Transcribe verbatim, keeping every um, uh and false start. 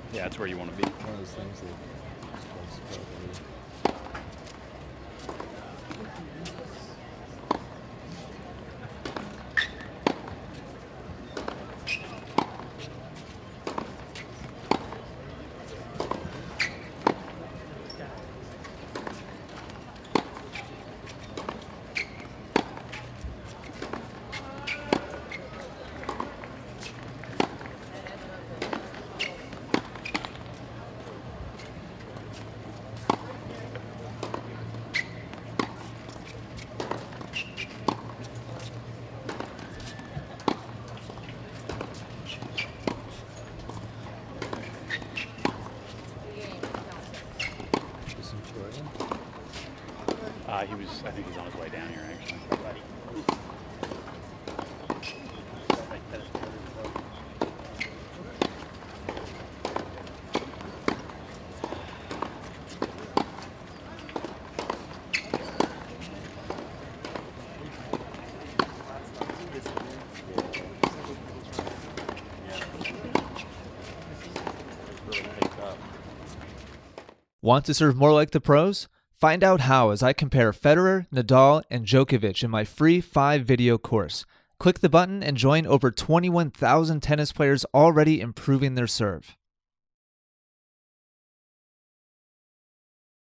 Yeah, that's where you want to be. One of those things that just goes so easy. Just enjoy it. Uh, he was, I think he's on his way down here, actually. Want to serve more like the pros? Find out how as I compare Federer, Nadal, and Djokovic in my free five video course. Click the button and join over twenty-one thousand tennis players already improving their serve.